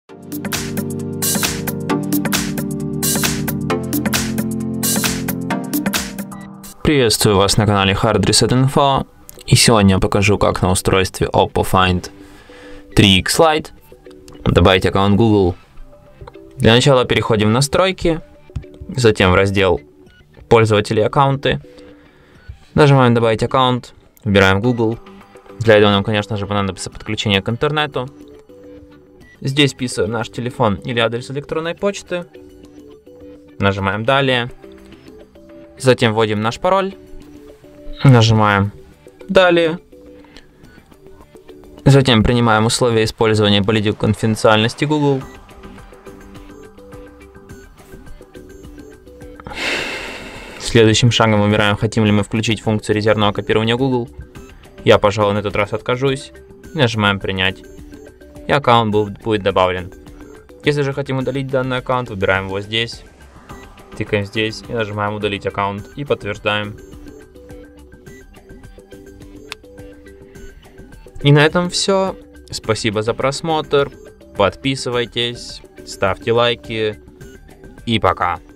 Приветствую вас на канале Hard Reset Info, и сегодня я покажу, как на устройстве Oppo Find 3X Lite добавить аккаунт Google. Для начала переходим в настройки, затем в раздел пользователи аккаунты, нажимаем добавить аккаунт, выбираем Google. Для этого нам, конечно же, понадобится подключение к интернету. Здесь вписываем наш телефон или адрес электронной почты, нажимаем далее. Затем вводим наш пароль, нажимаем «Далее». Затем принимаем условия использования политики конфиденциальности Google. Следующим шагом выбираем, хотим ли мы включить функцию резервного копирования Google. Я, пожалуй, на этот раз откажусь. Нажимаем «Принять». И аккаунт будет добавлен. Если же хотим удалить данный аккаунт, выбираем его здесь. Тыкаем здесь и нажимаем «Удалить аккаунт» и подтверждаем. И на этом все. Спасибо за просмотр. Подписывайтесь, ставьте лайки и пока.